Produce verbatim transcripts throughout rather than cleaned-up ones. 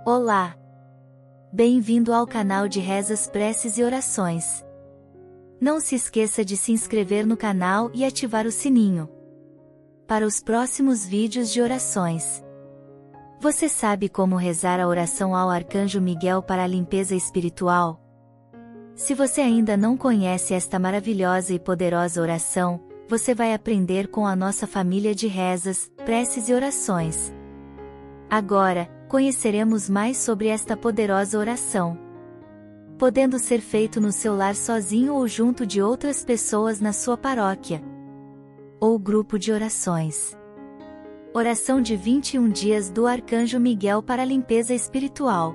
Olá! Bem-vindo ao canal de rezas, preces e orações. Não se esqueça de se inscrever no canal e ativar o sininho para os próximos vídeos de orações. Você sabe como rezar a oração ao Arcanjo Miguel para a limpeza espiritual? Se você ainda não conhece esta maravilhosa e poderosa oração, você vai aprender com a nossa família de rezas, preces e orações. Agora, conheceremos mais sobre esta poderosa oração, podendo ser feito no seu lar sozinho ou junto de outras pessoas na sua paróquia ou grupo de orações. Oração de vinte e um dias do Arcanjo Miguel para a limpeza espiritual.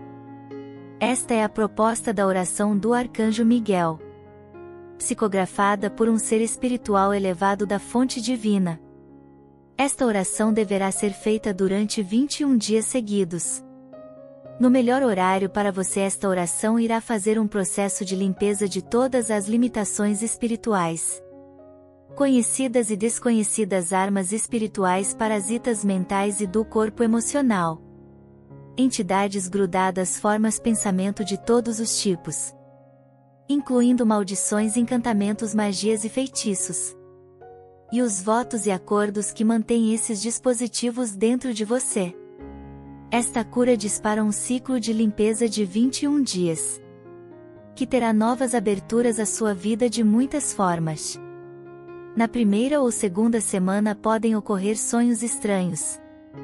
Esta é a proposta da oração do Arcanjo Miguel, psicografada por um ser espiritual elevado da fonte divina. Esta oração deverá ser feita durante vinte e um dias seguidos. No melhor horário para você, esta oração irá fazer um processo de limpeza de todas as limitações espirituais, conhecidas e desconhecidas, armas espirituais, parasitas mentais e do corpo emocional, entidades grudadas, formas pensamento de todos os tipos, incluindo maldições, encantamentos, magias e feitiços, e os votos e acordos que mantêm esses dispositivos dentro de você. Esta cura dispara um ciclo de limpeza de vinte e um dias, que terá novas aberturas à sua vida de muitas formas. Na primeira ou segunda semana podem ocorrer sonhos estranhos.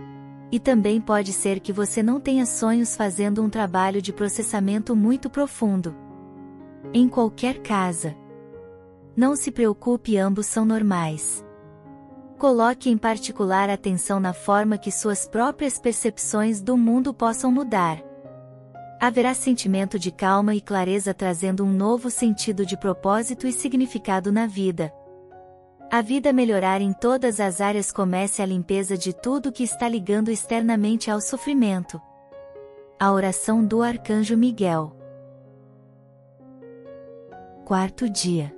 E também pode ser que você não tenha sonhos fazendo um trabalho de processamento muito profundo. Em qualquer caso, não se preocupe, ambos são normais. Coloque em particular atenção na forma que suas próprias percepções do mundo possam mudar. Haverá sentimento de calma e clareza, trazendo um novo sentido de propósito e significado na vida. A vida melhorar em todas as áreas. Comece a limpeza de tudo que está ligando externamente ao sofrimento. A oração do Arcanjo Miguel. Quarto dia.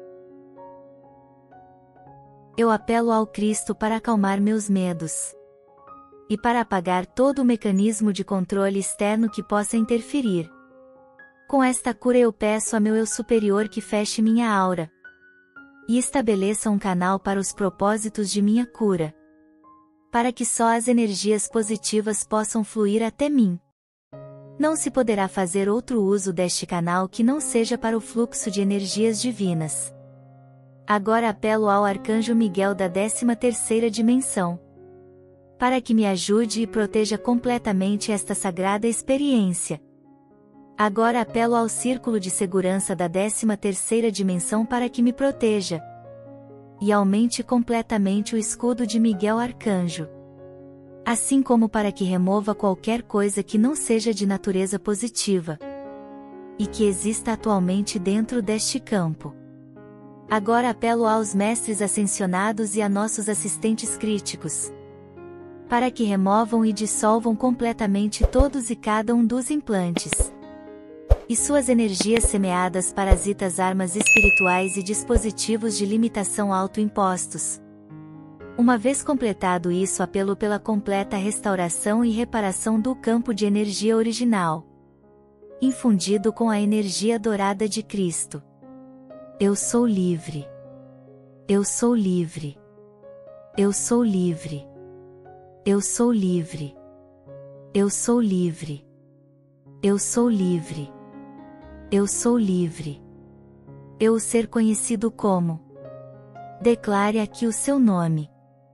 Eu apelo ao Cristo para acalmar meus medos e para apagar todo o mecanismo de controle externo que possa interferir. Com esta cura eu peço a meu eu superior que feche minha aura e estabeleça um canal para os propósitos de minha cura, para que só as energias positivas possam fluir até mim. Não se poderá fazer outro uso deste canal que não seja para o fluxo de energias divinas. Agora apelo ao Arcanjo Miguel da décima terceira dimensão, para que me ajude e proteja completamente esta sagrada experiência. Agora apelo ao Círculo de Segurança da décima terceira dimensão para que me proteja e aumente completamente o escudo de Miguel Arcanjo, assim como para que remova qualquer coisa que não seja de natureza positiva e que exista atualmente dentro deste campo. Agora apelo aos mestres ascensionados e a nossos assistentes críticos, para que removam e dissolvam completamente todos e cada um dos implantes e suas energias semeadas, parasitas, armas espirituais e dispositivos de limitação autoimpostos. Uma vez completado isso, apelo pela completa restauração e reparação do campo de energia original, infundido com a energia dourada de Cristo. Eu sou livre. Eu sou livre. Eu sou livre. Eu sou livre. Eu sou livre. Eu sou livre. Eu sou livre. Eu o ser conhecido como. Declare aqui o seu nome.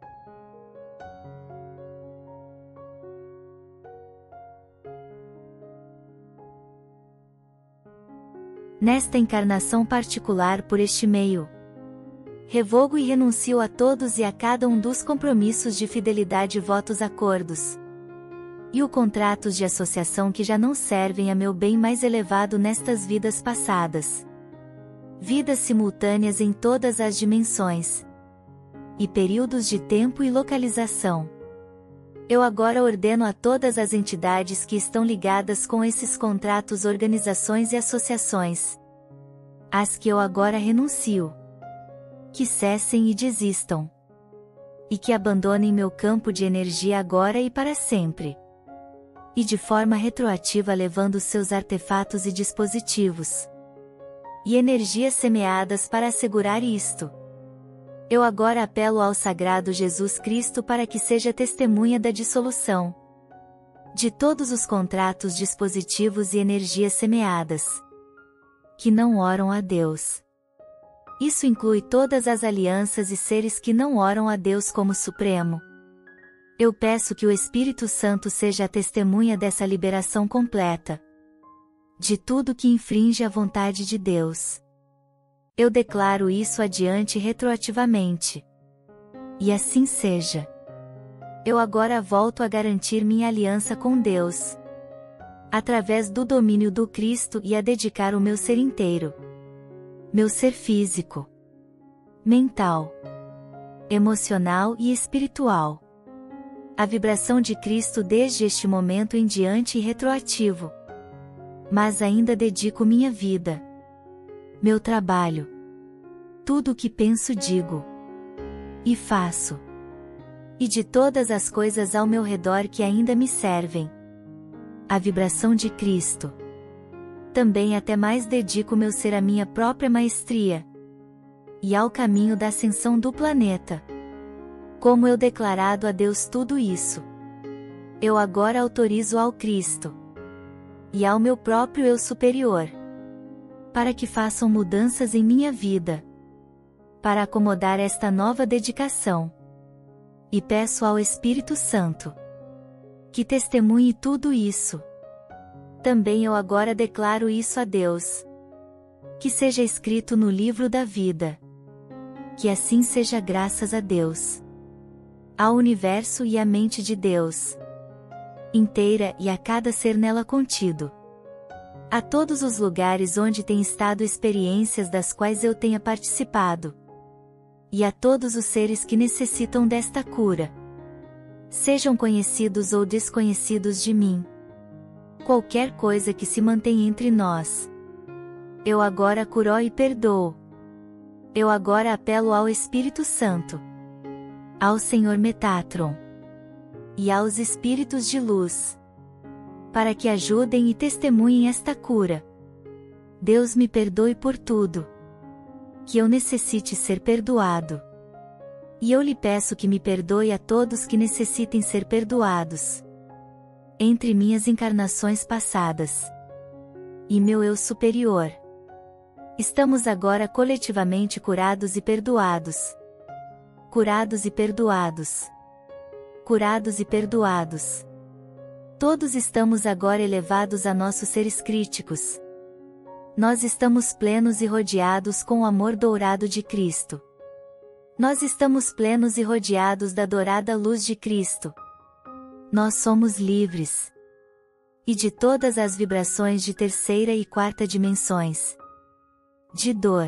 Nesta encarnação particular, por este meio, revogo e renuncio a todos e a cada um dos compromissos de fidelidade, votos, acordos e o contratos de associação que já não servem a meu bem mais elevado nestas vidas passadas, vidas simultâneas em todas as dimensões e períodos de tempo e localização. Eu agora ordeno a todas as entidades que estão ligadas com esses contratos, organizações e associações, às que eu agora renuncio, que cessem e desistam, e que abandonem meu campo de energia agora e para sempre. e de forma retroativa levando seus artefatos e dispositivos e energias semeadas para assegurar isto. Eu agora apelo ao Sagrado Jesus Cristo para que seja testemunha da dissolução de todos os contratos, dispositivos e energias semeadas que não oram a Deus. Isso inclui todas as alianças e seres que não oram a Deus como Supremo. Eu peço que o Espírito Santo seja a testemunha dessa liberação completa de tudo que infringe a vontade de Deus. Eu declaro isso adiante retroativamente. E assim seja. Eu agora volto a garantir minha aliança com Deus, através do domínio do Cristo, e a dedicar o meu ser inteiro. Meu ser físico, mental, emocional e espiritual. A vibração de Cristo desde este momento em diante e retroativo. Mas ainda dedico minha vida, meu trabalho, tudo o que penso, digo e faço, e de todas as coisas ao meu redor que ainda me servem a vibração de Cristo. Também até mais dedico meu ser à minha própria maestria e ao caminho da ascensão do planeta. Como eu declarado a Deus tudo isso, eu agora autorizo ao Cristo e ao meu próprio eu superior para que façam mudanças em minha vida, para acomodar esta nova dedicação. E peço ao Espírito Santo que testemunhe tudo isso. Também eu agora declaro isso a Deus. Que seja escrito no livro da vida. Que assim seja, graças a Deus, ao universo e à mente de Deus inteira e a cada ser nela contido. A todos os lugares onde tem estado experiências das quais eu tenha participado. E a todos os seres que necessitam desta cura. Sejam conhecidos ou desconhecidos de mim. Qualquer coisa que se mantém entre nós. Eu agora curo e perdoo. Eu agora apelo ao Espírito Santo, ao Senhor Metatron e aos Espíritos de Luz, para que ajudem e testemunhem esta cura. Deus me perdoe por tudo que eu necessite ser perdoado. E eu lhe peço que me perdoe a todos que necessitem ser perdoados, entre minhas encarnações passadas e meu eu superior. Estamos agora coletivamente curados e perdoados. Curados e perdoados. Curados e perdoados. Todos estamos agora elevados a nossos seres críticos. Nós estamos plenos e rodeados com o amor dourado de Cristo. Nós estamos plenos e rodeados da dourada luz de Cristo. Nós somos livres. E de todas as vibrações de terceira e quarta dimensões. De dor,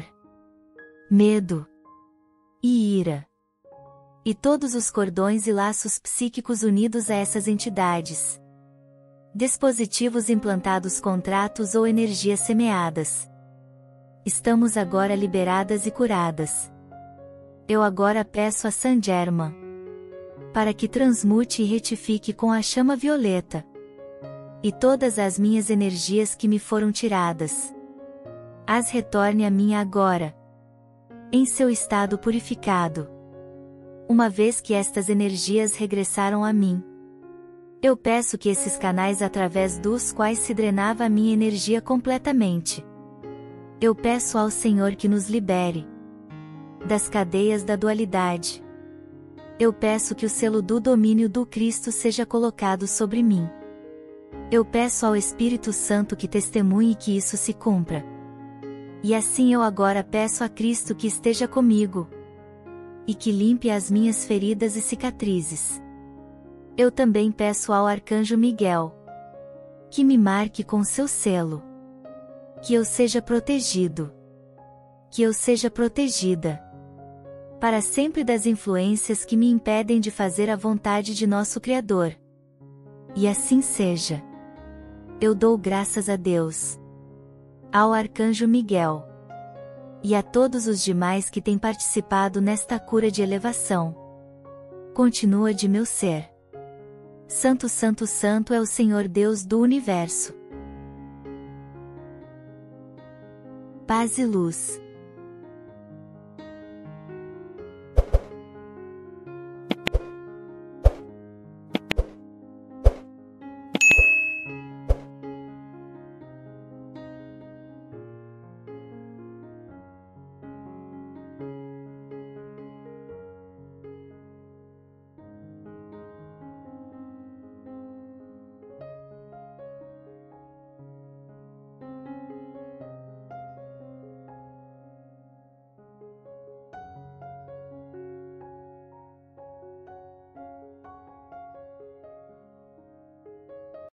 medo e ira. E todos os cordões e laços psíquicos unidos a essas entidades. Dispositivos implantados, contratos ou energias semeadas. Estamos agora liberadas e curadas. Eu agora peço a Saint Germain para que transmute e retifique com a chama violeta e todas as minhas energias que me foram tiradas. As retorne a mim agora, em seu estado purificado. Uma vez que estas energias regressaram a mim, eu peço que esses canais através dos quais se drenava a minha energia completamente. Eu peço ao Senhor que nos libere das cadeias da dualidade. Eu peço que o selo do domínio do Cristo seja colocado sobre mim. Eu peço ao Espírito Santo que testemunhe que isso se cumpra. E assim eu agora peço a Cristo que esteja comigo e que limpe as minhas feridas e cicatrizes. Eu também peço ao Arcanjo Miguel que me marque com seu selo, que eu seja protegido, que eu seja protegida para sempre das influências que me impedem de fazer a vontade de nosso Criador. E assim seja. Eu dou graças a Deus, ao Arcanjo Miguel e a todos os demais que têm participado nesta cura de elevação. Continua de meu ser. Santo, Santo, Santo é o Senhor Deus do Universo. Paz e luz.